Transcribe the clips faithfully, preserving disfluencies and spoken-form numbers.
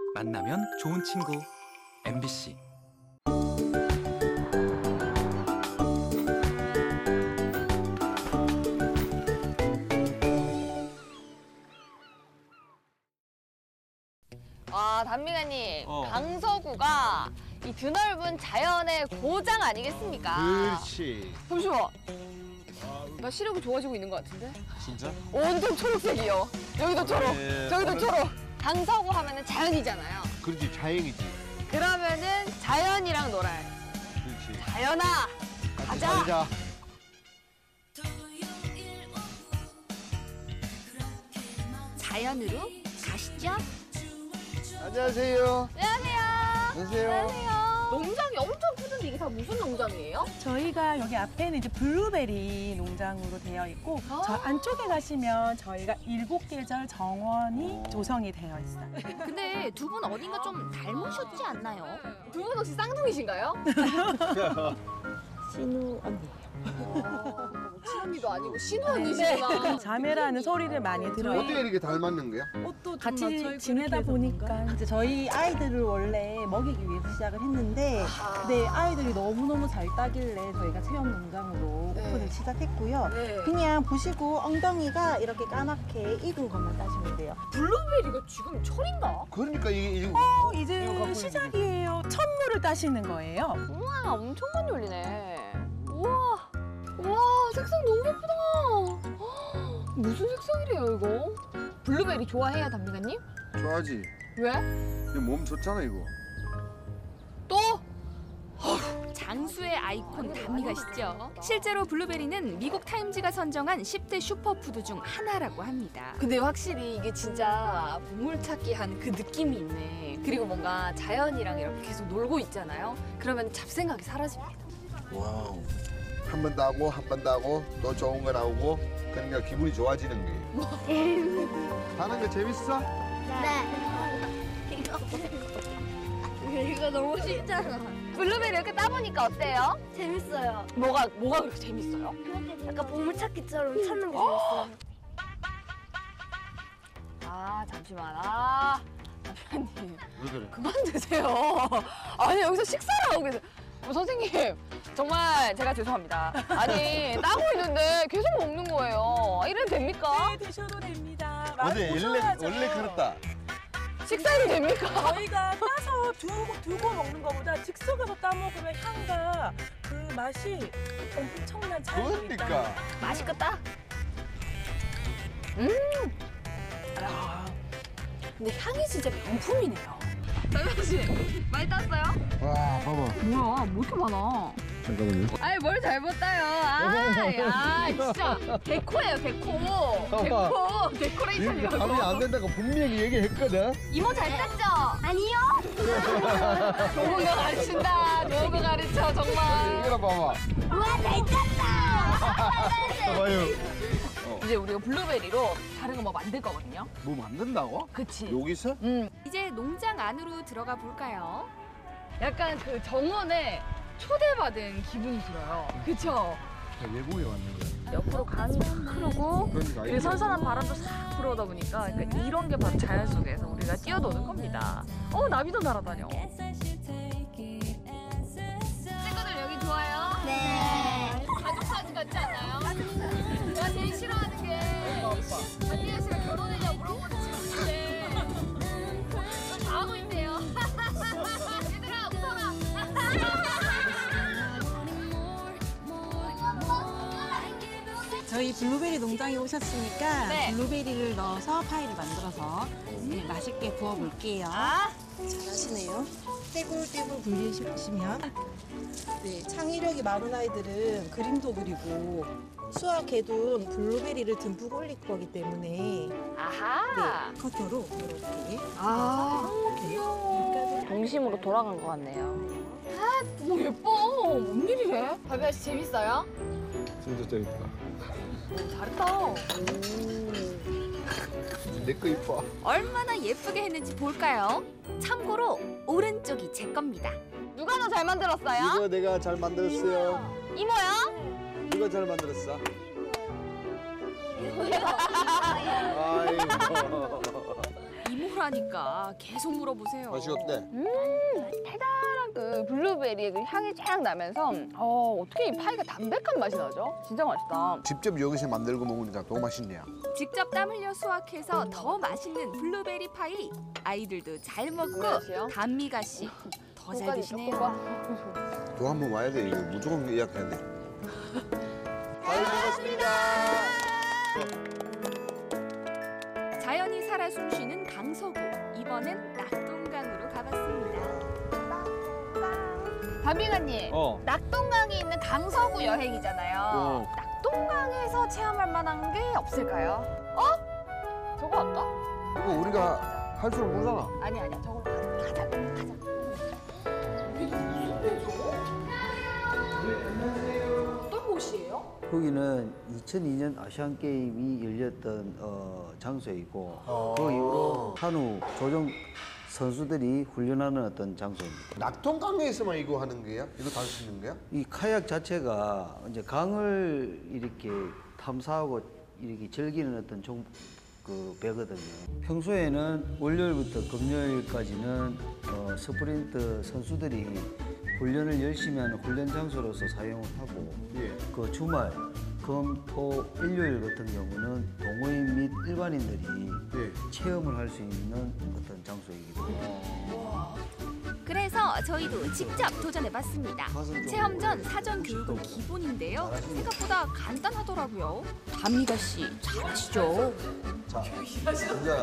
만나면 좋은 친구 엠비씨. 아, 단미가님, 어. 강서구가 이 드넓은 자연의 고장 아니겠습니까? 그렇지. 잠시만. 나 시력이 좋아지고 있는 것 같은데? 진짜? 온통 초록색이요. 여기도 초록, 네, 저기도 오늘- 초록. 강서구 하면은 자연이잖아요. 그렇지, 자연이지. 그러면은 자연이랑 놀아요. 그렇지. 자연아, 가자. 가자. 자연으로 가시죠. 안녕하세요. 안녕하세요. 안녕하세요. 안녕하세요. 농장이 엄청 크던데 이게 다 무슨 농장이에요? 저희가 여기 앞에는 이제 블루베리 농장으로 되어 있고 아. 저 안쪽에 가시면 저희가 일곱 계절 정원이 조성이 되어 있어요. 근데 두 분 어딘가 좀 닮으셨지 않나요? 두 분 혹시 쌍둥이신가요? 신우 언니. 친언니도 아니고 신우 언니시구나. 자매라는 소리를 많이 들어요. 어떻게 이렇게 닮았는 거야? 옷도 좀 같이 맞춰 입고 지내다 이렇게 보니까 이제 저희 아이들을 원래 먹이기 위해서 시작을 했는데 네, 아이들이 너무너무 잘 따길래 저희가 체험 농장으로 네. 오픈을 시작했고요. 네. 그냥 보시고 엉덩이가 이렇게 까맣게 익은 것만 따시면 돼요. 블루베리가 지금 철인가? 그러니까 이게 이거 어, 이거 이제 갖고 시작이에요. 첫물을 따시는 거예요. 우와, 엄청 많이 올리네. 우와, 우와, 색상 너무 예쁘다. 헉, 무슨 색상이래요, 이거? 블루베리 좋아해요, 단미가님? 좋아하지. 왜? 이거 몸 좋잖아 이거. 또? 장수의 아이콘 단미가시죠? 실제로 블루베리는 미국 타임즈가 선정한 십 대 슈퍼푸드 중 하나라고 합니다. 근데 확실히 이게 진짜 보물찾기 한 그 느낌이 있네. 그리고 뭔가 자연이랑 이렇게 계속 놀고 있잖아요. 그러면 잡생각이 사라집니다. 와우. 한 번 따고 한 번 따고 또 좋은 거 나오고 그러니까 기분이 좋아지는 게. 하는 거 재밌어? 네. 이거 이거 너무 쉽잖아. 블루베리 이렇게 따보니까 어때요? 재밌어요. 뭐가, 뭐가 그렇게 재밌어요? 약간 보물찾기처럼 찾는 게 재밌어요. 아, 잠시만. 아, 남편님. 왜 그래? 그만 드세요. 아니, 여기서 식사를 하고 계세요. 어, 선생님, 정말 제가 죄송합니다. 아니, 따고 있는데 계속 먹는 거예요. 이래도 됩니까? 네, 드셔도 됩니다. 어제 많이 원래 드셔야죠. 원래 그렇다. 식사해도 됩니까? 저희가 따서 두고, 두고 먹는 것보다 즉석에서 따 먹으면 향과 그 맛이 엄청난 차이가 있다. 그러니까. 맛있겠다. 음. 야, 근데 향이 진짜 명품이네요. 남편 씨, 많이 땄어요? 와 봐봐. 뭐야, 뭐 이렇게 많아? 잠깐만요. 아이, 뭘 잘못 따요. 아, 야, 진짜. 데코예요, 데코. 데코. 데코레이션이라고. 감이 안 된다고 분명히 얘기했거든. 이모 잘 땄죠? 아니요. 좋은 거 가르친다. 좋은 거 가르쳐, 정말. 이거라 봐봐. 우와 잘 짰다. 봐봐요. 이제 우리가 블루베리로 다른 거 뭐 만들 거거든요. 뭐 만든다고? 그치. 여기서? 음, 이제 농장 안으로 들어가 볼까요? 약간 그 정원에 초대받은 기분이 들어요. 그쵸? 외국에 왔는 거야. 옆으로 강이 탁 흐르고 그러니까 그리고 선선한 바람도 싹 불어오다 보니까 그러니까 이런 게 바로 자연 속에서 우리가 뛰어노는 겁니다. 어, 나비도 날아다녀. 친구들 여기 좋아요? 네. 가족 사진 같지 않나요? 내가 제일 싫어하는 게 안미연 씨가 결혼했냐고 물어보는 친구인데 좀 다 하고 있네요. 얘들아 웃어라. 저희 블루베리 농장에 오셨으니까 네. 블루베리를 넣어서 파이를 만들어서 네, 맛있게 구워볼게요. 아, 잘하시네요. 떼굴떼굴 굴리시면 네, 창의력이 많은 아이들은 그림도 그리고 수학 개둔 블루베리를 듬뿍 올릴 거기 때문에 아하. 네, 커터로 이렇게 아, 귀여워. 동심으로 돌아간 것 같네요. 아, 너무 예뻐. 뭔 일이래? 바비아 씨 재밌어요? 진짜 재밌다. 오, 잘했다. 내 거 이뻐. 얼마나 예쁘게 했는지 볼까요? 참고로 오른쪽이 제 겁니다. 누가 더 잘 만들었어요? 이거 내가 잘 만들었어요. 이모요? 이거 잘 만들었어. 아이고. 이모라니까 계속 물어보세요. 맛이 어때? 음, 달달한 그 블루베리의 그 향이 쫙 나면서 어, 어떻게 이 파이가 담백한 맛이 나죠? 진짜 맛있다. 직접 여기서 만들고 먹으니까 더 맛있네요. 직접 땀 흘려 수확해서 더 맛있는 블루베리 파이. 아이들도 잘 먹고 뭐라시요? 단미가씨 더 잘 드시네요. 또 한 번 와야 돼. 이거 무조건 예약해야 돼. 잘 먹었습니다. 자연이 살아 숨쉬는 강서구. 이번엔 낙동강으로 가봤습니다. 담비가님, 어. 낙동강이 있는 강서구 여행이잖아요. 어. 낙동강에서 체험할 만한 게 없을까요? 어? 저거 할까? 이거 우리가 할 줄 모르잖아. 아니 아니야, 저거 가자. 가자. 가자. 어떤 곳이에요? 여기는 이천이 년 아시안 게임이 열렸던 어, 장소이고 그 이후로 한우 조정 선수들이 훈련하는 어떤 장소입니다. 낙동강에서만 이거 하는 거야? 이거 다 할 수 있는 거야? 이 카약 자체가 이제 강을 이렇게 탐사하고 이렇게 즐기는 어떤 종, 그 배거든요. 평소에는 월요일부터 금요일까지는 어, 스프린트 선수들이 훈련을 열심히 하는 훈련 장소로서 사용을 하고 예. 그 주말, 금, 토, 일요일 같은 경우는 동호인 및 일반인들이 예. 체험을 할 수 있는 어떤 장소이기도 합니다. 그래서 저희도 직접 도전해봤습니다. 체험 전 사전 교육은 기본인데요. 생각보다 간단하더라고요. 단미가씨 잘하시죠? 자, 앉아.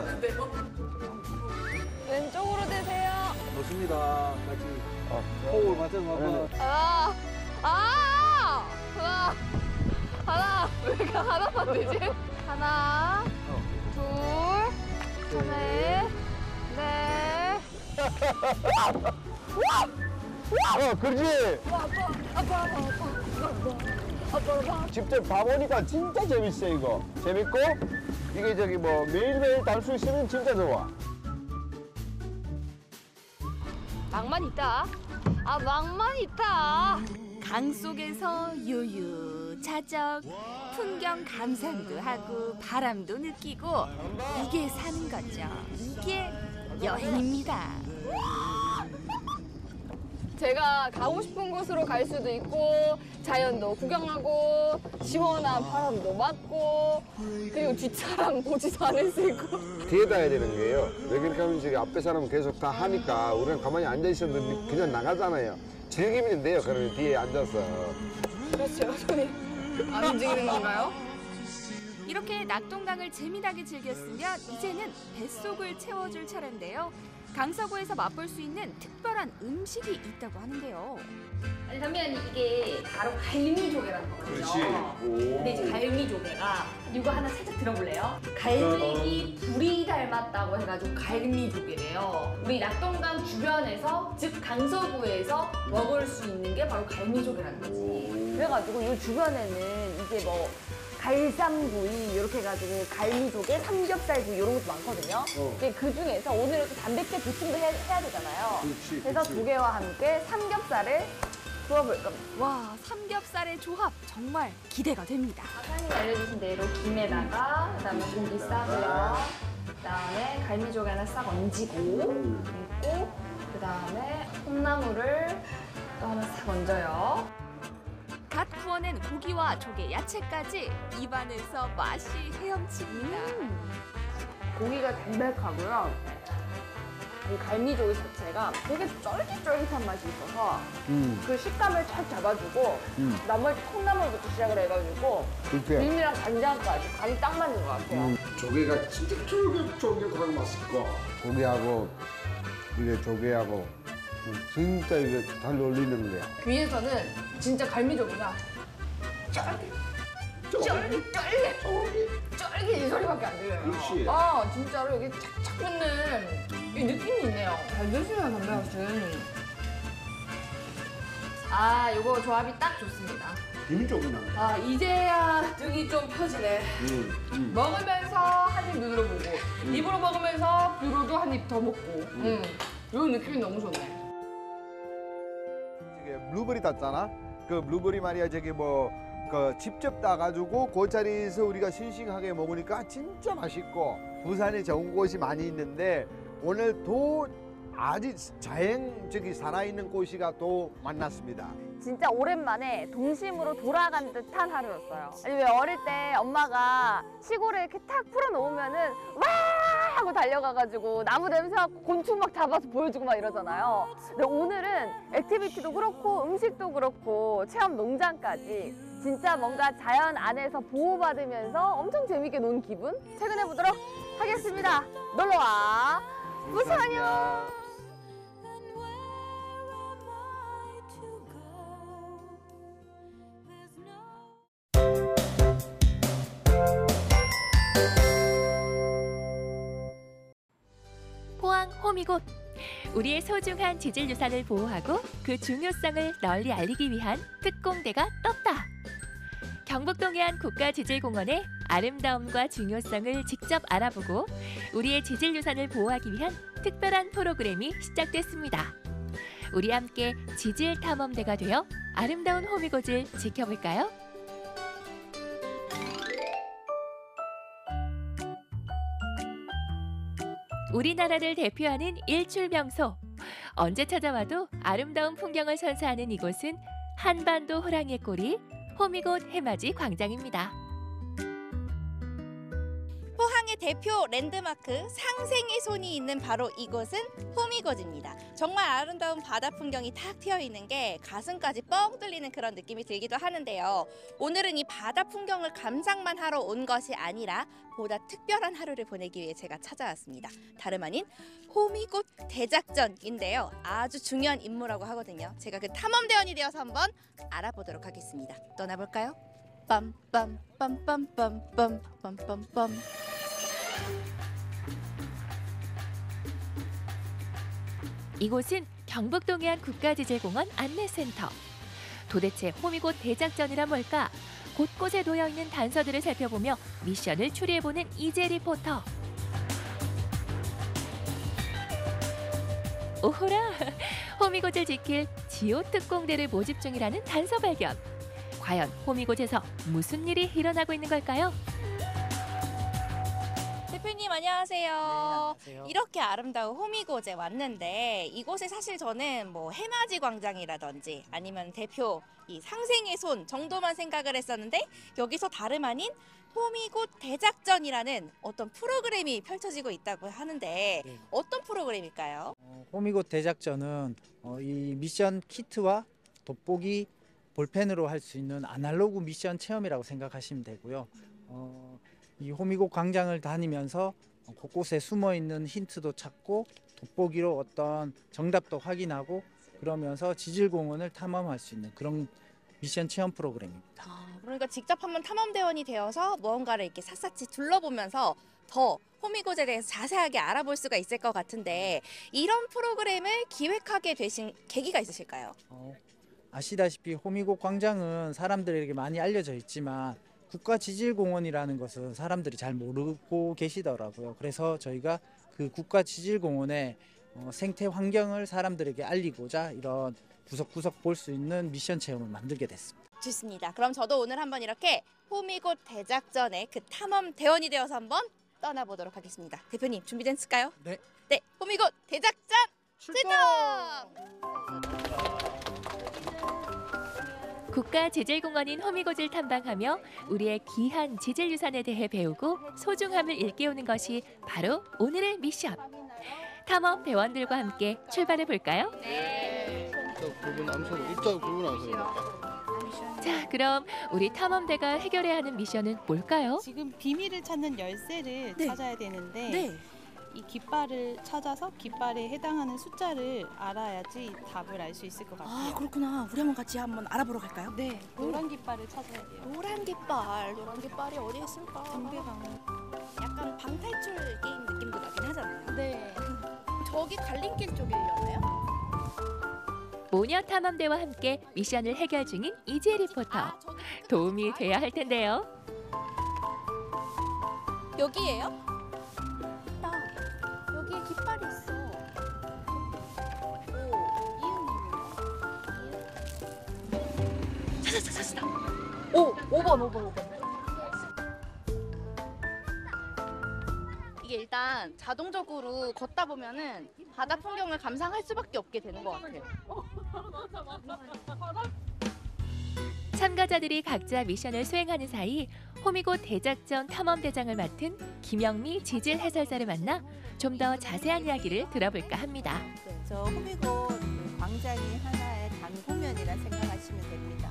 왼쪽으로 되세요. 좋습니다. 같이 어, 호흡을 맞춰서 한번. 아, 아, 하나, 하나, 왜 이렇게 하나만 되지? 하나, 둘, 셋, 넷. 어, 그렇지. 아빠, 아빠, 아빠, 아빠, 아빠. 직접 봐보니까 진짜 재밌어 이거. 재밌고 이게 저기 뭐 매일매일 달 수 있으면 진짜 좋아. 낭만 있다. 아, 낭만 있다. 강 속에서 유유자적 풍경 감상도 하고 바람도 느끼고 이게 사는 거죠. 이게 여행입니다. 제가 가고 싶은 곳으로 갈 수도 있고 자연도 구경하고 시원한 바람도 맞고 그리고 뒷사람 보지도 않을 수 있고 뒤에다 해야 되는 거예요. 왜 그렇게 하면 지금 앞에 사람은 계속 다 하니까 우리는 가만히 앉아 있어도 그냥 나가잖아요. 즐기면 돼요. 그러면 뒤에 앉아서. 그래서 제가 손이 안 움직이는 건가요? 이렇게 낙동강을 재미나게 즐겼으면 이제는 뱃속을 채워줄 차례인데요. 강서구에서 맛볼 수 있는 특별한 음식이 있다고 하는데요. 아니 담비아님 이게 바로 갈미조개라는 거거든요. 그렇지. 근데 이제 갈미조개가 이거 하나 살짝 들어볼래요? 갈매기 불이 닮았다고 해가지고 갈미조개래요. 우리 낙동강 주변에서 즉 강서구에서 먹을 수 있는 게 바로 갈미조개라는 거지. 그래가지고 이 주변에는 이제 뭐 갈쌈구이 이렇게 해가지고 갈미조개, 삼겹살구이 이런 것도 많거든요. 근데 그 중에서 오늘은 또 단백질 보충도 해, 해야 되잖아요. 그렇지, 그래서 그렇지. 조개와 함께 삼겹살을 구워볼 겁니다. 와, 삼겹살의 조합 정말 기대가 됩니다. 사장님이 알려주신 대로 김에다가 그다음에 고기 싸고요. 그다음에 갈미조개 하나 싹 얹고 그리고 그다음에 콩나물을 또 하나 싹 얹어요. 갓 구워낸 고기와 조개, 야채까지 입안에서 맛이 헤엄칩니다. 음. 고기가 담백하고요. 이 갈미조개 자체가 되게 쫄깃쫄깃한 맛이 있어서 음, 그 식감을 잘 잡아주고 음. 나머지 콩나물부터 시작을 해가지고 그렇게. 김이랑 간장까지 간이 딱 맞는 것 같아요. 조개가 진짜 쫄깃쫄깃하고 맛있고. 고기하고 이게 조개하고 진짜 이게 잘 어울리는 거야. 귀에서는 진짜 갈미조개가 쫄깃, 쫄깃, 쫄깃, 쫄깃, 쫄깃 이 소리밖에 안 들려요. 그렇지. 아, 진짜로 여기 착착 붙는 이 느낌이 있네요. 잘 드시면 담배하신. 아, 요거 조합이 딱 좋습니다. 김이 조금 난다. 아, 이제야 등이 좀 펴지네. 음, 음. 먹으면서 한 입 눈으로 보고, 입으로 먹으면서 귀로도 한 입 더 먹고. 음. 요 느낌이 너무 좋네. 이게 블루베리 땄잖아. 그 블루베리 말이야 저기 뭐 그 직접 따가지고 그 자리에서 우리가 싱싱하게 먹으니까 진짜 맛있고 부산에 좋은 곳이 많이 있는데 오늘 또 아주 자연적이 살아있는 곳이가 또 만났습니다. 진짜 오랜만에 동심으로 돌아간 듯한 하루였어요. 아니 왜 어릴 때 엄마가 시골에 이렇게 탁 풀어놓으면은 와 하고 달려가가지고 나무 냄새 맡고 곤충 막 잡아서 보여주고 막 이러잖아요. 근데 오늘은 액티비티도 그렇고 음식도 그렇고 체험 농장까지 진짜 뭔가 자연 안에서 보호받으면서 엄청 재밌게 논 기분 체험해보도록 하겠습니다. 놀러와 부산이요. 포항 호미곶, 우리의 소중한 지질유산을 보호하고 그 중요성을 널리 알리기 위한 특공대가 떴다. 경북 동해안 국가지질공원의 아름다움과 중요성을 직접 알아보고 우리의 지질유산을 보호하기 위한 특별한 프로그램이 시작됐습니다. 우리 함께 지질 탐험대가 되어 아름다운 호미곶을 지켜볼까요? 우리나라를 대표하는 일출명소. 언제 찾아와도 아름다운 풍경을 선사하는 이곳은 한반도 호랑이의 꼬리 호미곶 해맞이 광장입니다. 포항의 대표 랜드마크 상생의 손이 있는 바로 이곳은 호미곶입니다. 정말 아름다운 바다 풍경이 탁 트여 있는 게 가슴까지 뻥 뚫리는 그런 느낌이 들기도 하는데요. 오늘은 이 바다 풍경을 감상만 하러 온 것이 아니라 보다 특별한 하루를 보내기 위해 제가 찾아왔습니다. 다름 아닌 호미곶 대작전인데요. 아주 중요한 임무라고 하거든요. 제가 그 탐험대원이 되어서 한번 알아보도록 하겠습니다. 떠나볼까요? 빰빰빰빰빰빰빰빰빰. 이곳은 경북 동해안 국가지질공원 안내센터. 도대체 호미곶 대작전이란 뭘까? 곳곳에 놓여있는 단서들을 살펴보며 미션을 추리해보는 이재 리포터. 오호라! 호미곶을 지킬 지오 특공대를 모집 중이라는 단서 발견. 과연 호미곶에서 무슨 일이 일어나고 있는 걸까요? 대표님 안녕하세요. 네, 안녕하세요. 이렇게 아름다운 호미곶에 왔는데 이곳에 사실 저는 뭐 해맞이 광장이라든지 아니면 대표 이 상생의 손 정도만 생각을 했었는데 여기서 다름 아닌 호미곶 대작전이라는 어떤 프로그램이 펼쳐지고 있다고 하는데 네. 어떤 프로그램일까요? 어, 호미곶 대작전은 어, 이 미션 키트와 돋보기 볼펜으로 할 수 있는 아날로그 미션 체험이라고 생각하시면 되고요. 어, 이 호미곶 광장을 다니면서 곳곳에 숨어 있는 힌트도 찾고 돋보기로 어떤 정답도 확인하고 그러면서 지질공원을 탐험할 수 있는 그런 미션 체험 프로그램입니다. 아, 그러니까 직접 한번 탐험대원이 되어서 무언가를 이렇게 샅샅이 둘러보면서 더 호미곶에 대해서 자세하게 알아볼 수가 있을 것 같은데 이런 프로그램을 기획하게 되신 계기가 있으실까요? 어, 아시다시피 호미곶 광장은 사람들에게 많이 알려져 있지만 국가지질공원이라는 것은 사람들이 잘 모르고 계시더라고요. 그래서 저희가 그 국가지질공원의 어, 생태 환경을 사람들에게 알리고자 이런 구석구석 볼 수 있는 미션 체험을 만들게 됐습니다. 좋습니다. 그럼 저도 오늘 한번 이렇게 호미곶 대작전의 그 탐험 대원이 되어서 한번 떠나보도록 하겠습니다. 대표님 준비됐을까요? 네. 네, 호미곶 대작전 출동! 국가지질공원인 호미곶을 탐방하며 우리의 귀한 지질유산에 대해 배우고 소중함을 일깨우는 것이 바로 오늘의 미션. 탐험 대원들과 함께 출발해 볼까요? 네. 굵은 암석, 일자 굵은 암석. 자, 그럼 우리 탐험대가 해결해야 하는 미션은 뭘까요? 지금 비밀을 찾는 열쇠를 네. 찾아야 되는데 네. 이 깃발을 찾아서 깃발에 해당하는 숫자를 알아야지 답을 알 수 있을 것 같아요. 아 그렇구나. 우리 한번 같이 한번 알아보러 갈까요? 네, 노란 깃발을 찾아야 돼요. 노란 깃발, 노란 깃발이 어디에 있을까? 등대방. 약간 방탈출 게임 느낌도 나긴 하잖아요. 네. 저기 갈림길 쪽이려나요? 모녀 탐험대와 함께 미션을 해결 중인 이재 리포터. 도움이 돼야 할 텐데요. 여기예요? 나 여기에 깃발이 있어. 오, 이응이네요. 찾았다, 찾았다. 오, 오 번, 오 번, 오 번. 이게 일단 자동적으로 걷다 보면은 바다 풍경을 감상할 수밖에 없게 되는 것 같아요. 참가자들이 각자 미션을 수행하는 사이 호미곶 대작전 탐험대장을 맡은 김영미 지질 해설사를 만나 좀 더 자세한 이야기를 들어볼까 합니다. 네, 저 호미곶 광장이 하나의 단공연이라 생각하시면 됩니다.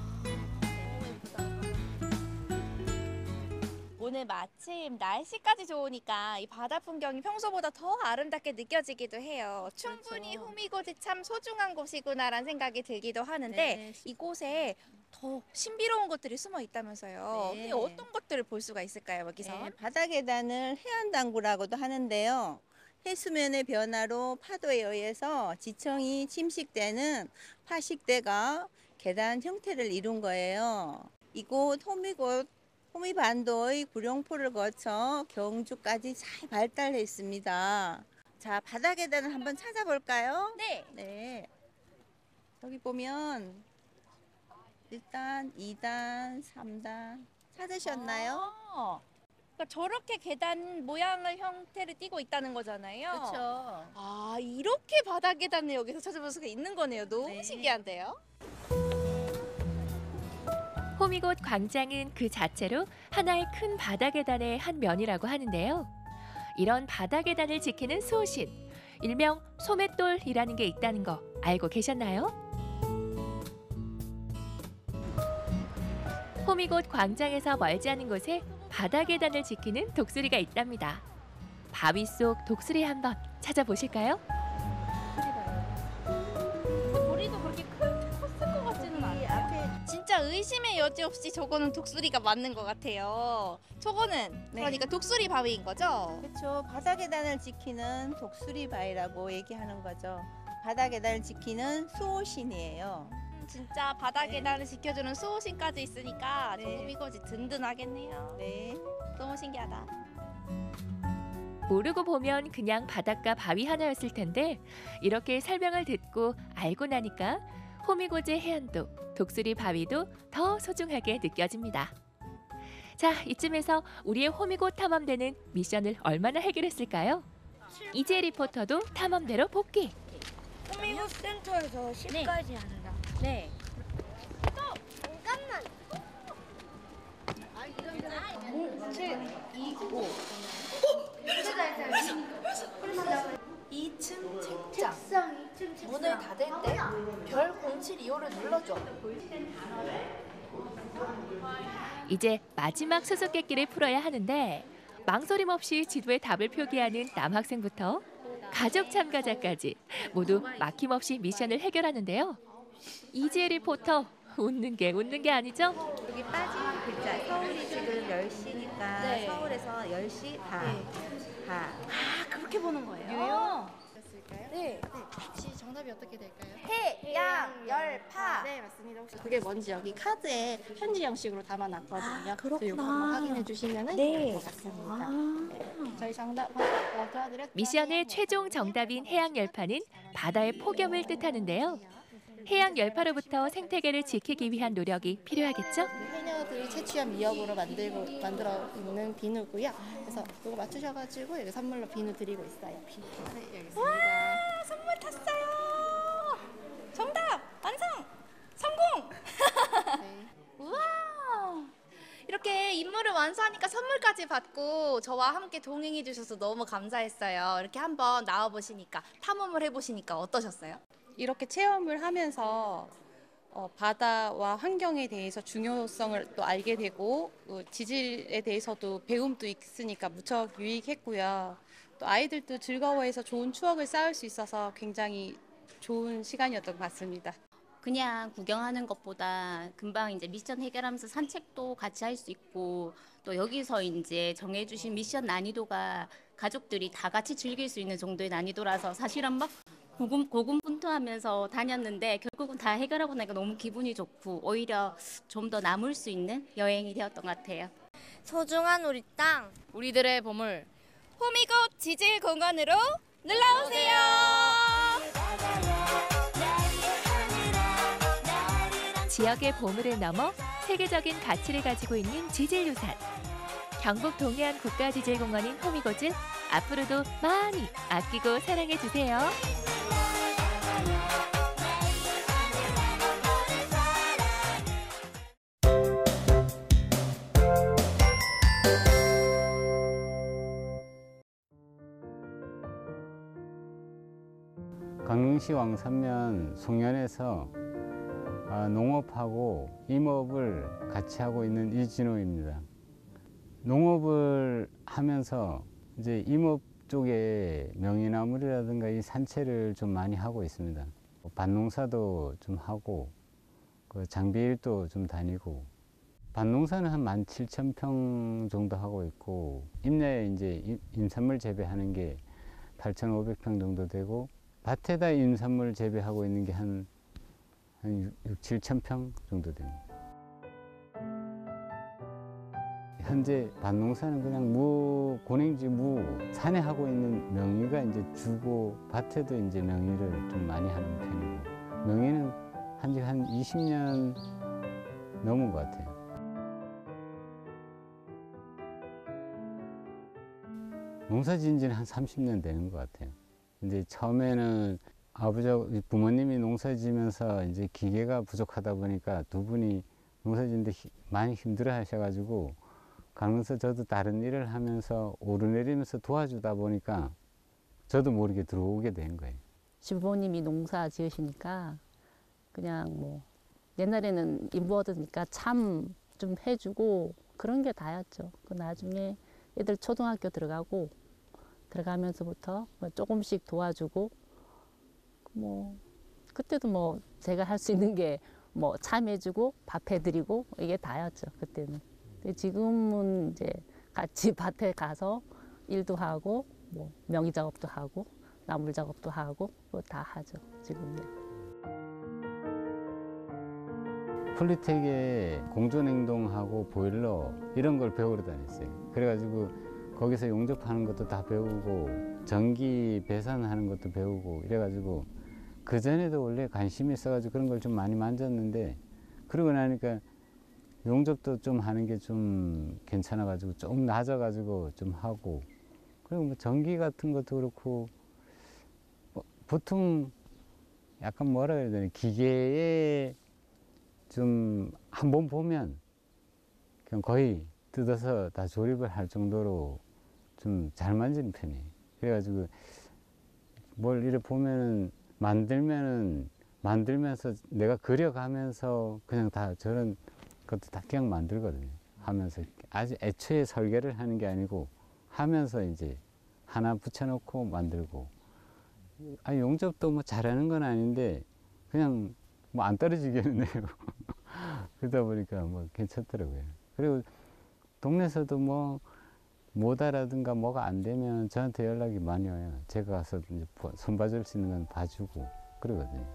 오늘 마침 날씨까지 좋으니까 이 바다 풍경이 평소보다 더 아름답게 느껴지기도 해요. 충분히 호미곶이 참 소중한 곳이구나라는 생각이 들기도 하는데 네. 이곳에 더 신비로운 것들이 숨어 있다면서요. 네. 어떤 것들을 볼 수가 있을까요, 여기서? 네, 바다 계단을 해안당구라고도 하는데요. 해수면의 변화로 파도에 의해서 지층이 침식되는 파식대가 계단 형태를 이룬 거예요. 이곳 호미곶 호미반도의 구룡포를 거쳐 경주까지 잘 발달했습니다. 자, 바다 계단을 한번 찾아볼까요? 네. 네. 여기 보면 일단 이 단, 삼 단 찾으셨나요? 아, 그러니까 저렇게 계단 모양을 형태를 띠고 있다는 거잖아요. 그렇죠. 아, 이렇게 바다 계단을 여기서 찾아볼 수가 있는 거네요. 너무 네. 신기한데요? 호미곶 광장은 그 자체로 하나의 큰 바다 계단의 한 면이라고 하는데요. 이런 바다 계단을 지키는 수호신, 일명 소맷돌이라는 게 있다는 거 알고 계셨나요? 호미곶 광장에서 멀지 않은 곳에 바다 계단을 지키는 독수리가 있답니다. 바위 속 독수리 한번 찾아보실까요? 머리도 그렇게 큰, 컸을 것 같지는 않아요. 진짜 의심의 여지 없이 저거는 독수리가 맞는 것 같아요. 저거는 네. 그러니까 독수리 바위인 거죠? 그렇죠. 바다 계단을 지키는 독수리 바위라고 얘기하는 거죠. 바다 계단을 지키는 수호신이에요. 진짜 바다 네. 계단을 지켜주는 수호신까지 있으니까 네. 저 호미곶이 든든하겠네요. 네. 너무 신기하다. 모르고 보면 그냥 바닷가 바위 하나였을 텐데 이렇게 설명을 듣고 알고 나니까 호미곶의 해안도, 독수리 바위도 더 소중하게 느껴집니다. 자, 이쯤에서 우리의 호미곶 탐험대는 미션을 얼마나 해결했을까요? 이재 리포터도 탐험대로 복귀. 호미곶 센터에서 십까지 한다. 네. 잠깐만. 오, 칠, 이, 오. 이 층 책장. 문을 닫을 때 별 공칠이오를 눌러줘. 이제 마지막 수수께끼를 풀어야 하는데 망설임 없이 지도에 답을 표기하는 남학생부터 가족 참가자까지 모두 막힘없이 미션을 해결하는데요. 이지혜 리포터, 웃는 게 웃는 게 아니죠? 여기 빠진 글자 서울이 지금 열 시니까 네. 서울에서 열 시 다. 다. 아, 그렇게 보는 거예요? 뉴욕. 네. 혹시 정답이 어떻게 될까요? 해양 열파. 네, 맞습니다. 혹시 그게 뭔지 여기 카드에 편지 형식으로 담아놨거든요. 아, 그렇구나. 이거 한번 확인해 주시면 될 것 같습니다. 네. 저희 정답 어, 도와드렸죠? 미션의 최종 정답인 해양 열파는 바다의 폭염을 뜻하는데요. 해양 열파로부터 생태계를 지키기 위한 노력이 필요하겠죠? 해녀들이 채취한 미역으로 만들고 만들어 있는 비누고요. 그래서 이거 맞추셔가지고 여기 선물로 비누 드리고 있어요. 비. 네, 여기 있습니다. 와, 선물 탔어요. 정답 완성. 성공. 네. 우와. 이렇게 임무를 완수하니까 선물까지 받고 저와 함께 동행해 주셔서 너무 감사했어요. 이렇게 한번 나와 보시니까 탐험을 해 보시니까 어떠셨어요? 이렇게 체험을 하면서 어, 바다와 환경에 대해서 중요성을 또 알게 되고 어, 지질에 대해서도 배움도 있으니까 무척 유익했고요. 또 아이들도 즐거워해서 좋은 추억을 쌓을 수 있어서 굉장히 좋은 시간이었던 것 같습니다. 그냥 구경하는 것보다 금방 이제 미션 해결하면서 산책도 같이 할 수 있고 또 여기서 이제 정해주신 미션 난이도가 가족들이 다 같이 즐길 수 있는 정도의 난이도라서 사실은 막 고군, 고군분투하면서 다녔는데 결국은 다 해결하고 나니까 너무 기분이 좋고 오히려 좀 더 남을 수 있는 여행이 되었던 것 같아요. 소중한 우리 땅. 우리들의 보물 호미곶 지질공원으로 놀러오세요. 지역의 보물을 넘어 세계적인 가치를 가지고 있는 지질유산. 경북 동해안 국가지질공원인 호미곶을 앞으로도 많이 아끼고 사랑해주세요. 강릉시 왕산면 송년에서 농업하고 임업을 같이 하고 있는 이진호입니다. 농업을 하면서 이제 임업 쪽에 명이나물이라든가 이 산채를 좀 많이 하고 있습니다. 밭농사도 좀 하고 그 장비일도 좀 다니고 밭농사는 한 만 칠천 평 정도 하고 있고 임야에 이제 임산물 재배하는 게 팔천오백 평 정도 되고 밭에다 임산물 재배하고 있는 게 한 한 육, 칠천 평 정도 됩니다. 현재 밭농사는 그냥 무, 고랭지 무, 산에 하고 있는 명의가 이제 주고 밭에도 이제 명의를 좀 많이 하는 편이고 명의는 한지 한 이십 년 넘은 것 같아요. 농사 지은 지는 한 삼십 년 되는 것 같아요. 이제 처음에는 아버지, 부모님이 농사 지면서 이제 기계가 부족하다 보니까 두 분이 농사 지는데 많이 힘들어 하셔가지고 가면서 저도 다른 일을 하면서 오르내리면서 도와주다 보니까 저도 모르게 들어오게 된 거예요. 시부모님이 농사 지으시니까 그냥 뭐 옛날에는 인부 얻으니까 참 좀 해주고 그런 게 다였죠. 그 나중에 애들 초등학교 들어가고 들어가면서부터 뭐 조금씩 도와주고 뭐 그때도 뭐 제가 할 수 있는 게 뭐 참해주고 밥 해드리고 이게 다였죠 그때는. 근데 지금은 이제 같이 밭에 가서 일도 하고 뭐 명의 작업도 하고 나물 작업도 하고 뭐 다 하죠 지금은. 폴리텍에 공존행동하고 보일러 이런 걸 배우러 다녔어요. 그래가지고 거기서 용접하는 것도 다 배우고 전기 배선하는 것도 배우고 이래가지고 그전에도 원래 관심이 있어가지고 그런 걸 좀 많이 만졌는데 그러고 나니까 용접도 좀 하는 게 좀 괜찮아가지고 좀 낮아가지고 좀 하고 그리고 뭐 전기 같은 것도 그렇고 뭐 보통 약간 뭐라 그래야 되나 기계에 좀 한번 보면 그냥 거의 뜯어서 다 조립을 할 정도로 좀 잘 만지는 편이에요. 그래가지고 뭘 이렇게 보면은 만들면은 만들면서 내가 그려가면서 그냥 다 저런 것도 다 그냥 만들거든요. 하면서 아주 애초에 설계를 하는 게 아니고 하면서 이제 하나 붙여놓고 만들고 아 용접도 뭐 잘하는 건 아닌데 그냥 뭐 안 떨어지기는 해요. 그러다 보니까 뭐 괜찮더라고요. 그리고 동네에서도 뭐 모다라든가 뭐가 안 되면 저한테 연락이 많이 와요. 제가 가서 이제 손 봐줄 수 있는 건 봐주고 그러거든요.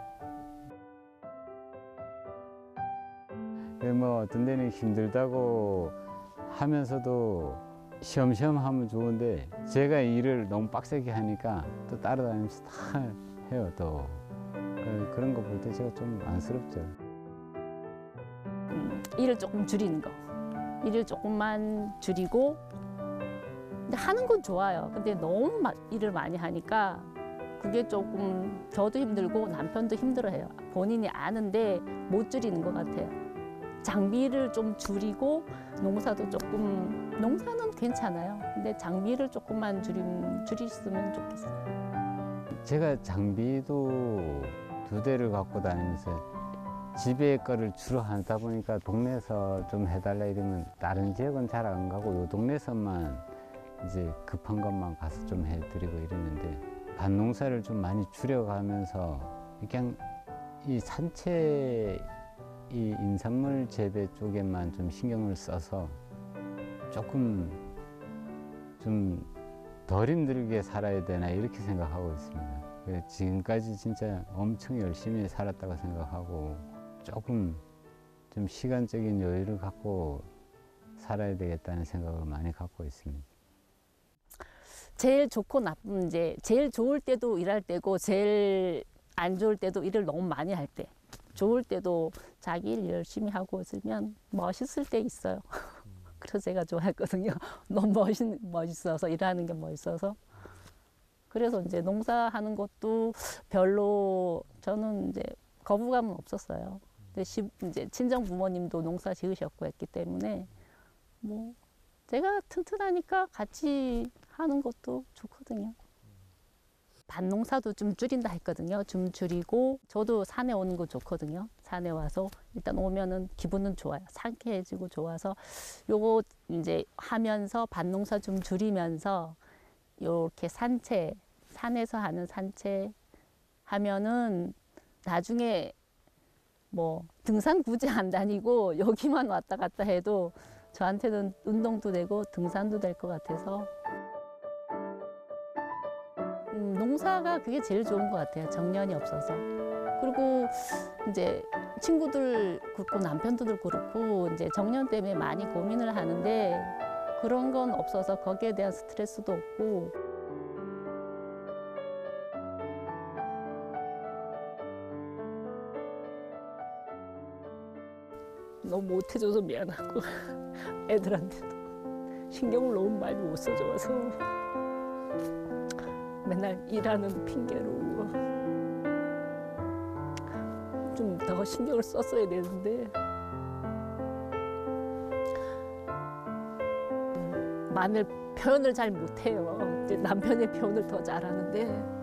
뭐 어떤 데는 힘들다고 하면서도 쉬엄쉬엄 하면 좋은데 제가 일을 너무 빡세게 하니까 또 따라다니면서 다 해요 또. 그런 거 볼 때 제가 좀 안쓰럽죠. 음, 일을 조금 줄이는 거. 일을 조금만 줄이고 근데 하는 건 좋아요. 근데 너무 마, 일을 많이 하니까 그게 조금 저도 힘들고 남편도 힘들어해요. 본인이 아는데 못 줄이는 것 같아요. 장비를 좀 줄이고 농사도 조금 농사는 괜찮아요. 근데 장비를 조금만 줄임, 줄였으면 좋겠어요. 제가 장비도 두 대를 갖고 다니면서 집에 거를 주로 하다 보니까 동네에서 좀 해달라 이러면 다른 지역은 잘 안 가고 요 동네에서만 이제 급한 것만 가서 좀 해드리고 이랬는데 밭농사를 좀 많이 줄여가면서 그냥 이 산채 이 인산물 재배 쪽에만 좀 신경을 써서 조금 좀 덜 힘들게 살아야 되나 이렇게 생각하고 있습니다. 지금까지 진짜 엄청 열심히 살았다고 생각하고 조금 좀 시간적인 여유를 갖고 살아야 되겠다는 생각을 많이 갖고 있습니다. 제일 좋고 나쁜 이제 제일 좋을 때도 일할 때고 제일 안 좋을 때도 일을 너무 많이 할 때 좋을 때도 자기 일 열심히 하고 있으면 멋있을 때 있어요. 그래서 제가 좋아했거든요. 너무 멋있, 멋있어서 일하는 게 멋있어서. 그래서 이제 농사하는 것도 별로 저는 이제 거부감은 없었어요. 근데 시, 이제 친정 부모님도 농사 지으셨고 했기 때문에 뭐 제가 튼튼하니까 같이 하는 것도 좋거든요. 밭농사도 좀 줄인다 했거든요. 좀 줄이고 저도 산에 오는 거 좋거든요. 산에 와서 일단 오면은 기분은 좋아요. 상쾌해지고 좋아서 요거 이제 하면서 밭농사 좀 줄이면서 요렇게 산책, 산에서 하는 산책 하면은 나중에 뭐 등산 굳이 안 다니고 여기만 왔다 갔다 해도 저한테는 운동도 되고 등산도 될 것 같아서 음, 농사가 그게 제일 좋은 것 같아요. 정년이 없어서. 그리고 이제 친구들 그렇고 남편들도 그렇고 이제 정년 때문에 많이 고민을 하는데 그런 건 없어서 거기에 대한 스트레스도 없고. 너무 못해줘서 미안하고 애들한테도 신경을 너무 많이 못 써줘서 맨날 일하는 핑계로 좀 더 신경을 썼어야 되는데 마음을 표현을 잘 못해요. 이제 남편의 표현을 더 잘하는데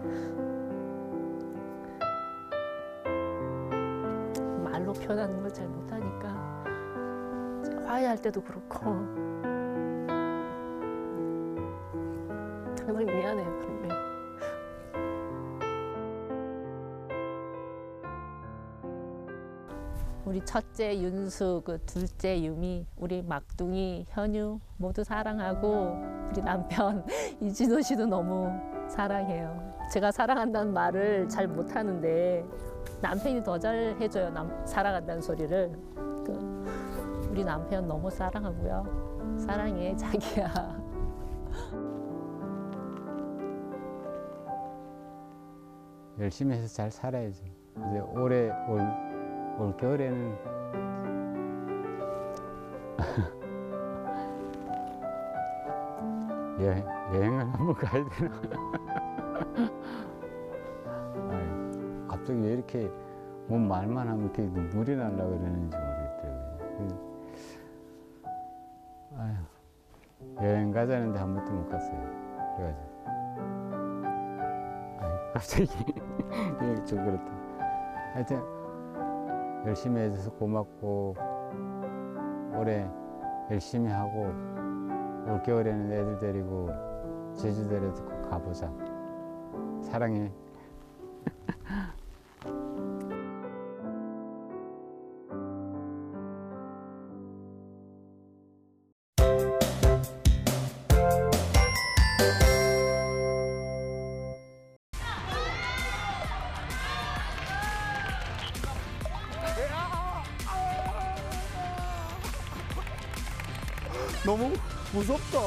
말로 표현하는 걸 잘 못하니까 화해할 때도 그렇고 항상 미안해요. 그런 게. 우리 첫째 윤수, 그 둘째 유미, 우리 막둥이 현유 모두 사랑하고 우리 남편 이진호 씨도 너무 사랑해요. 제가 사랑한다는 말을 잘 못하는데 남편이 더 잘 해줘요. 남, 사랑한다는 소리를. 그, 우리 남편 너무 사랑하고요. 사랑해, 자기야. 열심히 해서 잘 살아야죠. 이제 올해 올, 올 겨울에는 여행, 여행을 한번 가야 되나? 아유, 갑자기 왜 이렇게 몸 말만 하면 이렇게 눈물이 나려고 그러는지 모르겠더라고요. 아유, 여행 가자는데 한 번도 못 갔어요. 그래가지고. 갑자기 좀 그렇다. 하여튼 열심히 해줘서 고맙고 올해 열심히 하고 올 겨울에는 애들 데리고 제주도에도 꼭 가보자. 사랑해. 너무 무섭다.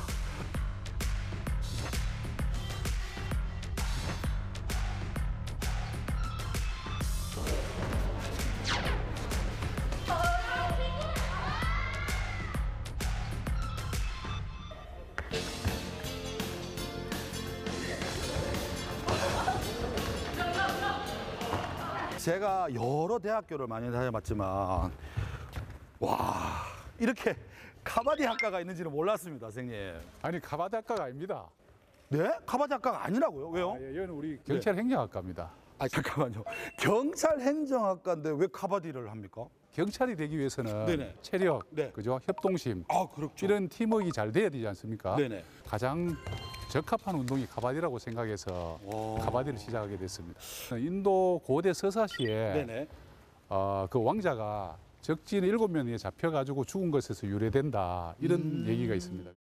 제가 여러 대학교를 많이 다녀봤지만 와 이렇게 카바디 학과가 있는지는 몰랐습니다, 선생님. 아니 카바디 학과가 아닙니다. 네? 카바디 학과가 아니라고요? 왜요? 아, 예, 이건 우리 경찰 네. 행정학과입니다. 아 잠깐만요. 경찰 행정학과인데 왜 카바디를 합니까? 경찰이 되기 위해서는 네네. 체력, 네. 그죠? 협동심, 아, 그렇죠. 이런 팀워크가 잘 돼야 되지 않습니까? 네네. 가장 적합한 운동이 카바디라고 생각해서 오. 카바디를 시작하게 됐습니다. 인도 고대 서사시에 네네. 어, 그 왕자가 적진 일곱 명에 잡혀가지고 죽은 것에서 유래된다 이런 음. 얘기가 있습니다.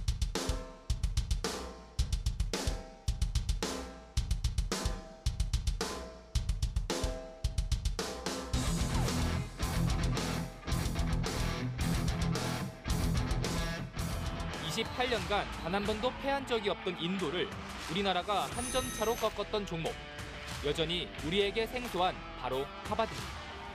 이십팔 년간 단 한 번도 패한 적이 없던 인도를 우리나라가 한 점 차로 꺾었던 종목. 여전히 우리에게 생소한 바로 카바디입니다.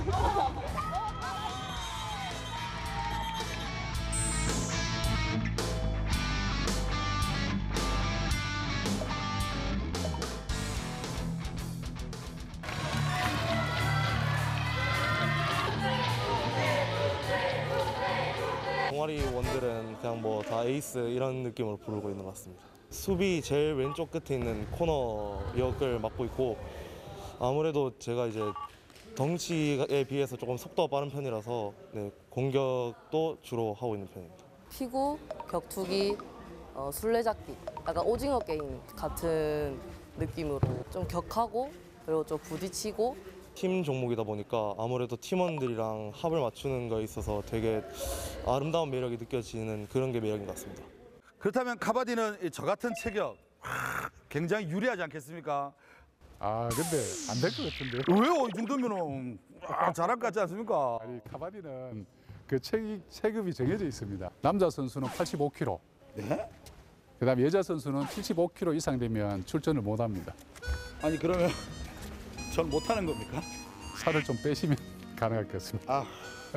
동아리 원들은 그냥 뭐 다 에이스 이런 느낌으로 부르고 있는 것 같습니다. 수비 제일 왼쪽 끝에 있는 코너 역을 맡고 있고 아무래도 제가 이제 덩치에 비해서 조금 속도가 빠른 편이라서 네, 공격도 주로 하고 있는 편입니다. 피구, 격투기, 어, 술래잡기 약간 오징어 게임 같은 느낌으로 좀 격하고 그리고 좀 부딪히고 팀 종목이다 보니까 아무래도 팀원들이랑 합을 맞추는 거에 있어서 되게 아름다운 매력이 느껴지는 그런 게 매력인 것 같습니다. 그렇다면 카바디는 저 같은 체격 굉장히 유리하지 않겠습니까? 아 근데 안 될 것 같은데요. 왜요? 이 정도면은 아, 잘할 것 같지 않습니까? 아니 카바디는 그 체급, 체급이 정해져 있습니다. 남자 선수는 팔십오 킬로그램. 네? 그다음 여자 선수는 칠십오 킬로그램 이상 되면 출전을 못 합니다. 아니 그러면 전 못하는 겁니까? 살을 좀 빼시면 가능할 것 같습니다. 아.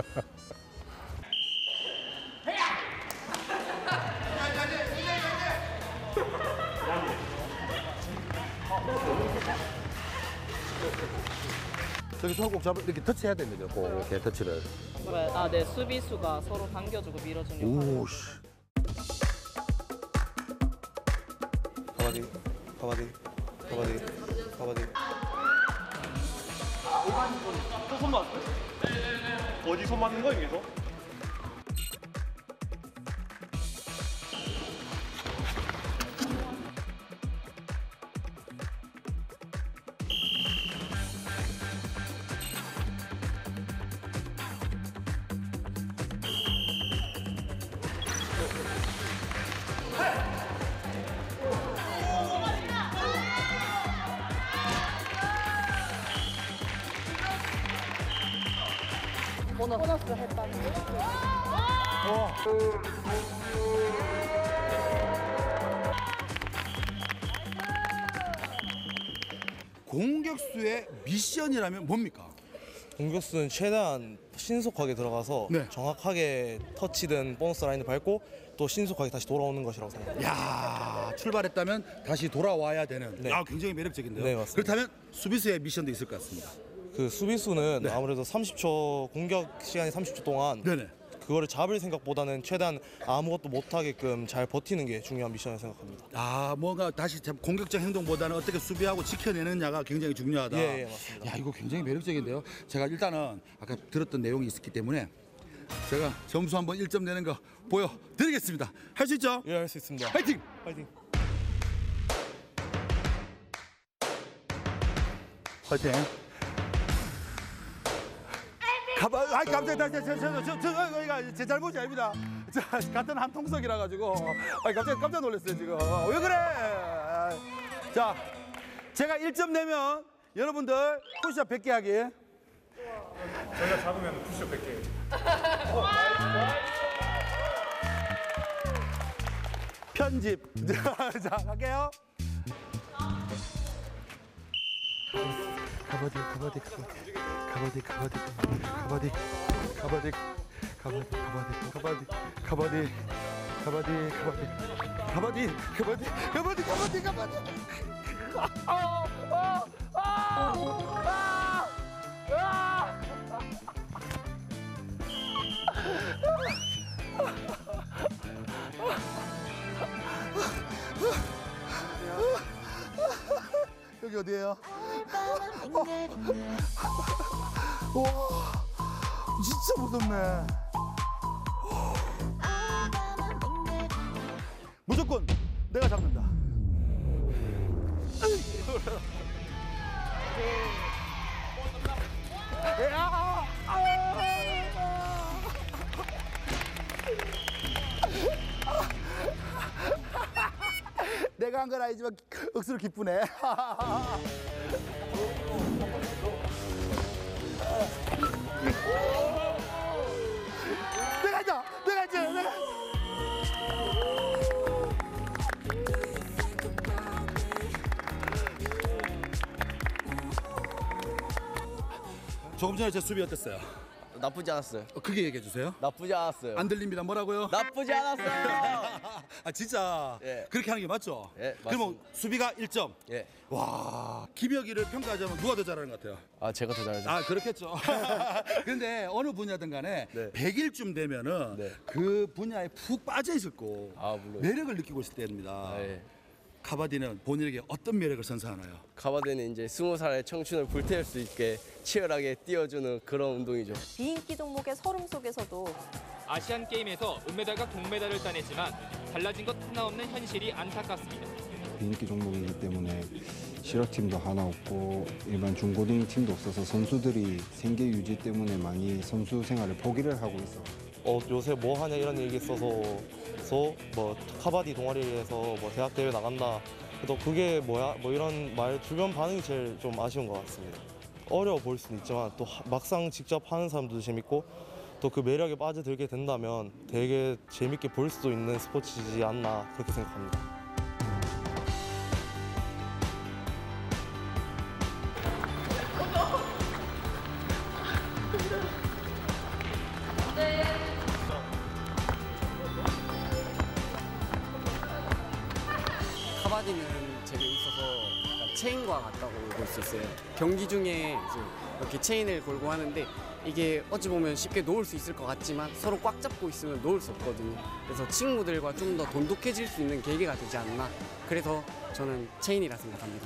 저기 손을 꼭 잡아 이렇게 터치해야 됩니다. 꼭 이렇게 터치를. 아, 네. 수비수가 서로 당겨주고 밀어주는 오, 역할을. 씨. 카바디, 카바디, 카바디, 카바디. 또 손 맞았어요? 어디 손 맞는 거예요, 여기서? 보너스 했다는 공격수의 미션이라면 뭡니까? 공격수는 최대한 신속하게 들어가서 네. 정확하게 터치든 보너스 라인을 밟고 또 신속하게 다시 돌아오는 것이라고 생각합니다. 야 출발했다면 다시 돌아와야 되는. 네. 야 굉장히 매력적인데요. 네, 맞습니다. 그렇다면 수비수의 미션도 있을 것 같습니다. 그 수비수는 아무래도 삼십 초 공격 시간이 삼십 초 동안 네네. 그거를 잡을 생각보다는 최대한 아무것도 못하게끔 잘 버티는 게 중요한 미션이라고 생각합니다. 아 뭔가 다시 공격적 행동보다는 어떻게 수비하고 지켜내느냐가 굉장히 중요하다. 예, 예, 맞습니다. 야 이거 굉장히 매력적인데요. 제가 일단은 아까 들었던 내용이 있었기 때문에 제가 점수 한번 일 점 내는 거 보여드리겠습니다. 할 수 있죠? 예, 할 수 있습니다. 화이팅! 화이팅! 화이팅! 가봐, 아 깜짝이야, 저, 저, 저, 저, 저, 이거 제 잘못이 아닙니다. 자, 같은 한 통속이라 가지고, 아 깜짝 깜짝 놀랐어요 지금. 왜 그래? 자, 제가 일 점 내면 여러분들 푸시업 백 개 하기. 저희가 잡으면 푸시업 백 개. 편집. 자, 갈게요. 가버디, 가버디, 가버디, 가버디, 가버디, 가버디, 가버디, 가버디, 가버디, 가버디, 가버디, 가버디, 가버디, 가버디, 가버디, 가버디, 가버디. 아, 아, 아, 아, 아. 여기 어디예요? 와, 진짜 무섭네. 무조건 내가 잡는다. 내가 한 건 아니지만 억수로 기쁘네. 내가 하자! 내가 하자! 내가! 조금 전에 제 수비 어땠어요? 나쁘지 않았어요. 어, 크게 얘기해 주세요. 나쁘지 않았어요. 안 들립니다. 뭐라고요? 나쁘지 않았어요. 아 진짜 예. 그렇게 하는 게 맞죠? 예, 그러면 수비가 일 점. 예. 와, 김혁이를 평가하자면 누가 더 잘하는 것 같아요? 아 제가 더 잘하죠. 아 그렇겠죠. 그런데 어느 분야든 간에 네. 백 일쯤 되면은 네. 그 분야에 푹 빠져 있을 거 아 물론. 매력을 느끼고 있을 때입니다. 아, 예. 카바디는 본인에게 어떤 매력을 선사하나요? 카바디는 이제 스무 살의 청춘을 불태울 수 있게 치열하게 뛰어주는 그런 운동이죠. 비인기 종목의 서름 속에서도 아시안 게임에서 은메달과 동메달을 따냈지만 달라진 것 하나 없는 현실이 안타깝습니다. 비인기 종목이기 때문에 실업팀도 하나 없고 일반 중고등 팀도 없어서 선수들이 생계 유지 때문에 많이 선수 생활을 포기를 하고 있어. 어, 요새 뭐 하냐 이런 얘기 있어서 뭐 카바디 동아리에서 뭐 대학 대회 나간다. 또 그게 뭐야? 뭐 이런 말 주변 반응이 제일 좀 아쉬운 것 같습니다. 어려워 보일 수는 있지만 또 막상 직접 하는 사람들도 재밌고 또 그 매력에 빠져들게 된다면 되게 재밌게 볼 수도 있는 스포츠이지 않나 그렇게 생각합니다. 카바디는 제게 있어서 약간 체인과 같다고 볼 수 있어요. 경기 중에 이제 이렇게 체인을 걸고 하는데 이게 어찌 보면 쉽게 놓을 수 있을 것 같지만 서로 꽉 잡고 있으면 놓을 수 없거든요. 그래서 친구들과 좀 더 돈독해질 수 있는 계기가 되지 않나. 그래서 저는 체인이라 생각합니다.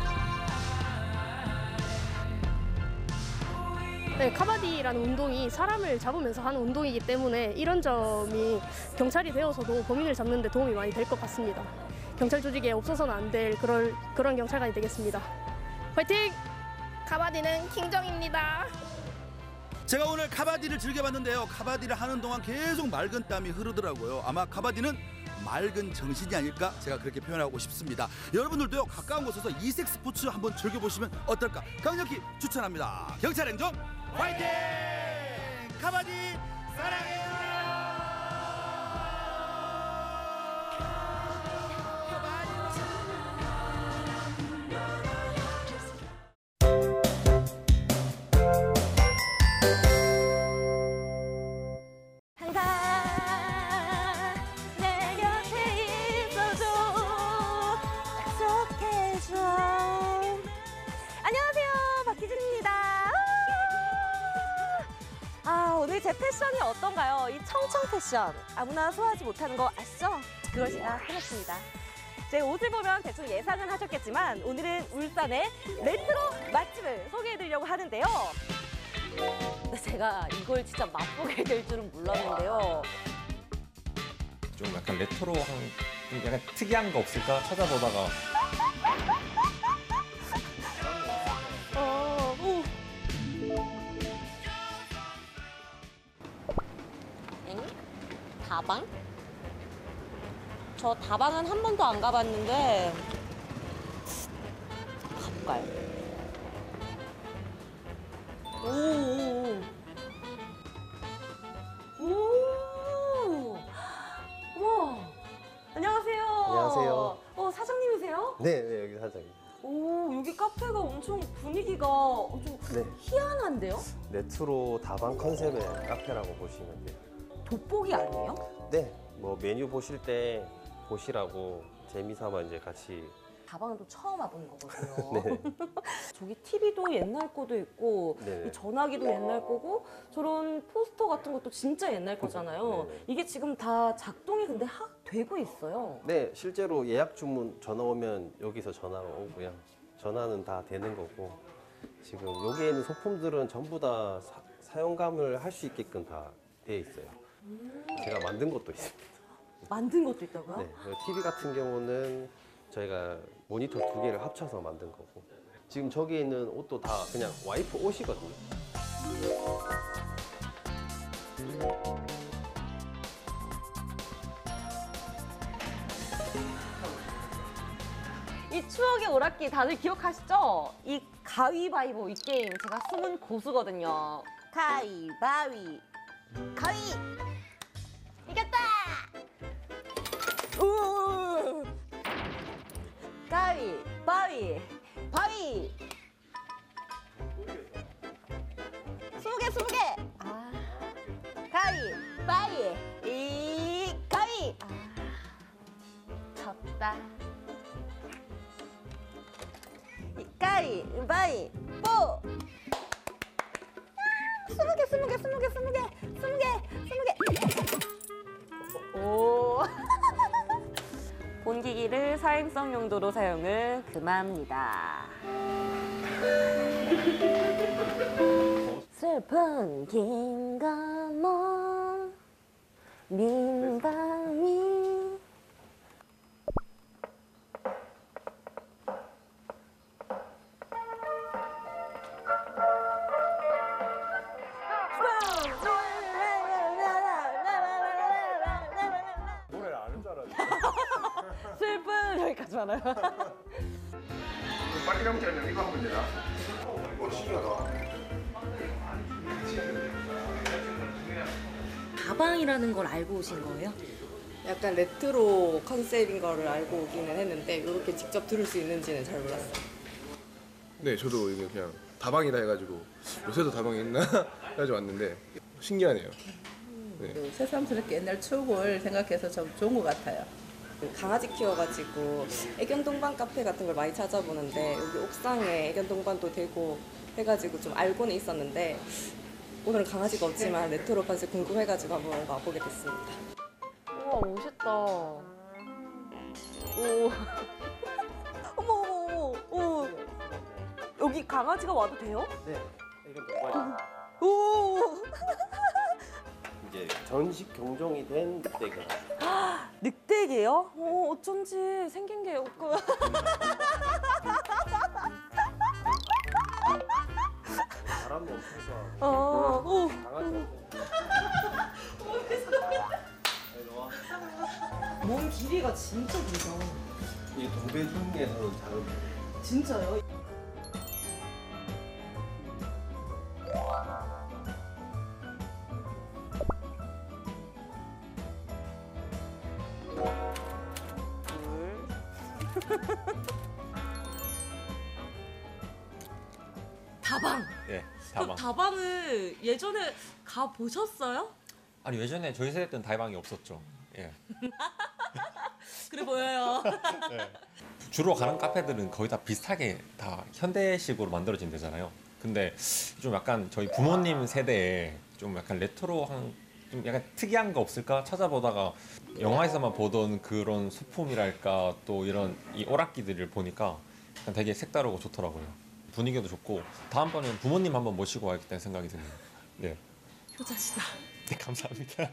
네, 카바디라는 운동이 사람을 잡으면서 하는 운동이기 때문에 이런 점이 경찰이 되어서도 범인을 잡는 데 도움이 많이 될 것 같습니다. 경찰 조직에 없어서는 안 될 그런, 그런 경찰관이 되겠습니다. 화이팅! 카바디는 킹정입니다. 제가 오늘 카바디를 즐겨봤는데요. 카바디를 하는 동안 계속 맑은 땀이 흐르더라고요. 아마 카바디는 맑은 정신이 아닐까 제가 그렇게 표현하고 싶습니다. 여러분들도요 가까운 곳에서 이색 스포츠 한번 즐겨보시면 어떨까 강력히 추천합니다. 경찰 행정 화이팅! 카바디 사랑해요. 제 패션이 어떤가요? 이 청청 패션 아무나 소화하지 못하는 거 아시죠? 그걸 제가 해봤습니다. 제 옷을 보면 대충 예상은 하셨겠지만 오늘은 울산의 레트로 맛집을 소개해드리려고 하는데요. 제가 이걸 진짜 맛보게 될 줄은 몰랐는데요. 좀 약간 레트로한 좀 약간 특이한 거 없을까 찾아보다가 어, 오. 다방? 저 다방은 한 번도 안 가봤는데 가볼까요? 오오오 오! 우와! 안녕하세요. 안녕하세요. 어, 사장님이세요? 네, 네 여기 사장님. 오, 여기 카페가 엄청 분위기가 엄청 네. 희한한데요? 레트로 다방 컨셉의 카페라고 보시면 돼요. 돋보기 아니에요? 네, 뭐 메뉴 보실 때 보시라고 재미삼아 이제 같이. 다방은 또 처음 와보는 거거든요. 네. 저기 티비도 옛날 거도 있고 네네. 이 전화기도 옛날 거고 저런 포스터 같은 것도 진짜 옛날 거잖아요. 네네. 이게 지금 다 작동이 근데 하, 되고 있어요. 네, 실제로 예약 주문 전화 오면 여기서 전화가 오고요. 전화는 다 되는 거고 지금 여기에 있는 소품들은 전부 다 사, 사용감을 할 수 있게끔 다 되어 있어요. 음. 제가 만든 것도 있습니다. 만든 것도 있다고요? 네, 티비 같은 경우는 저희가 모니터 두 개를 합쳐서 만든 거고 지금 저기 있는 옷도 다 그냥 와이프 옷이거든요. 이 추억의 오락기 다들 기억하시죠? 이 가위바위보 이 게임 제가 숨은 고수거든요. 가위바위 가위 이겼다! 우 가위 바위 바위 바이 이 가위. 아, 졌다. 이 가위 바이 뽀. 스무 개, 스무 개, 스무 개, 스무 개, 스무 개, 스무 개. 오. 본기기를 사행성 용도로 사용을 금합니다. 슬픈 긴가몽 민방위. 노래를 아는 줄 알았지. 슬픈 여기까지 많아요. 빨리 감자는 이거 하면 되나? 이거 신기하다. 가방이라는 걸 알고 오신 거예요? 약간 레트로 컨셉인 거를 알고 오기는 했는데 이렇게 직접 들을 수 있는지는 잘 몰랐어요. 네, 저도 이게 그냥 다방이다 해가지고 요새도 다방이 있나 해가지고 왔는데 신기하네요. 네. 새삼스럽게 옛날 추억을 생각해서 좀 좋은 것 같아요. 강아지 키워가지고 애견 동반 카페 같은 걸 많이 찾아보는데 여기 옥상에 애견 동반도 되고 해가지고 좀 알고는 있었는데 오늘은 강아지가 없지만 레트로 컨셉 궁금해가지고 한번 와보게 됐습니다. 우와 멋있다. 오. 어머 어머 어머. 오. 여기 강아지가 와도 돼요? 네. 애견 동반이. 오. 이제 전식 경종이 된 늑대가. 늑대게요? 오, 어쩐지 생긴 게 없고. 바람도 엄청 좋아하고. 어, 오. 강아지. 몸 길이가 진짜 길다. 이 동배 중에서는 작은 편. 진짜요? 다방. 예, 그럼 다방. 다방을 예전에 가 보셨어요? 아니 예전에 저희 세대 때는 다방이 없었죠. 예. 그래 보여요. 네. 주로 가는 카페들은 거의 다 비슷하게 다 현대식으로 만들어진 데잖아요. 근데 좀 약간 저희 부모님 세대에 좀 약간 레트로한 좀 약간 특이한 거 없을까 찾아보다가 영화에서만 보던 그런 소품이랄까 또 이런 이 오락기들을 보니까 약간 되게 색다르고 좋더라고요. 분위기도 좋고 다음번에는 부모님 한번 모시고 와야겠다는 생각이 드네요. 네. 효자시다. 네, 감사합니다.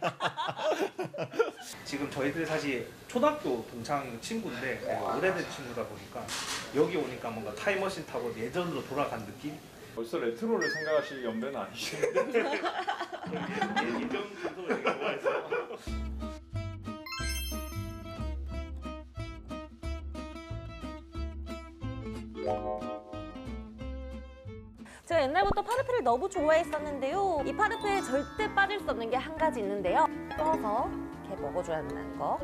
지금 저희들 사실 초등학교 동창 친구인데 되게 오래된 친구다 보니까 여기 오니까 뭔가 타임머신 타고 예전으로 돌아간 느낌? 벌써 레트로를 생각하실 연배는 아니신데. 예전 감성을 되게 좋아해서. 제가 옛날부터 파르페를 너무 좋아했었는데요. 이 파르페에 절대 빠질 수 없는 게 한 가지 있는데요. 떠서 이렇게 먹어줘야 한다는 거.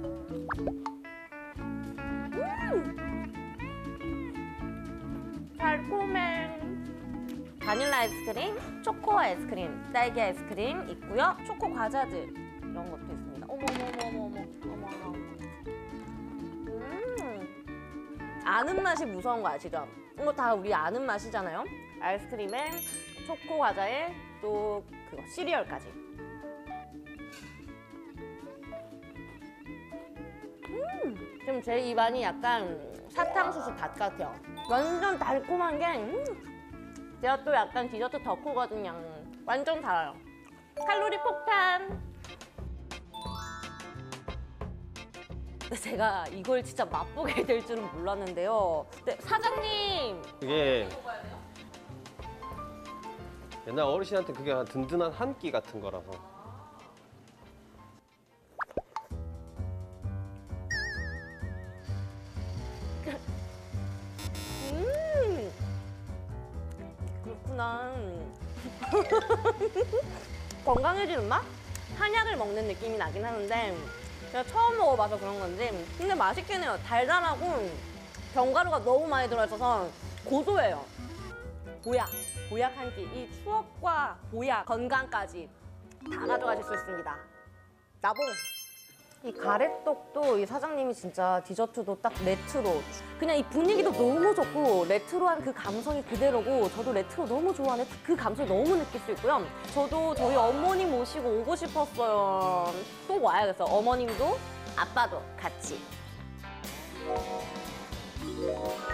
음! 달콤해. 바닐라 아이스크림, 초코 아이스크림, 딸기 아이스크림 있고요. 초코 과자들 이런 것도 있습니다. 어머 어머 어머 어머 어머 어머. 음, 아는 맛이 무서운 거 아시죠? 이거 다 우리 아는 맛이잖아요. 아이스크림에 초코 과자에 또 그거 시리얼까지. 음, 지금 제 입안이 약간 사탕수수 밭 같아요. 완전 달콤한 게 음, 제가 또 약간 디저트 덕후거든요. 완전 달아요. 칼로리 폭탄. 제가 이걸 진짜 맛보게 될 줄은 몰랐는데요. 네, 사장님. 그게 옛날 어르신한테 그게 한 든든한 한 끼 같은 거라서. 음, 그렇구나. 건강해지는 맛? 한약을 먹는 느낌이 나긴 하는데 제가 처음 먹어봐서 그런 건지 근데 맛있긴 해요. 달달하고 견과류가 너무 많이 들어있어서 고소해요. 보약, 보약 한 끼. 이 추억과 보약, 건강까지 다 가져가실 수 있습니다. 나봉. 이 가래떡도 이 사장님이 진짜 디저트도 딱 레트로. 그냥 이 분위기도 너무 좋고 레트로한 그 감성이 그대로고 저도 레트로 너무 좋아하는 그 감성을 너무 느낄 수 있고요. 저도 저희 어머님 모시고 오고 싶었어요. 꼭 와야겠어요. 어머님도 아빠도 같이.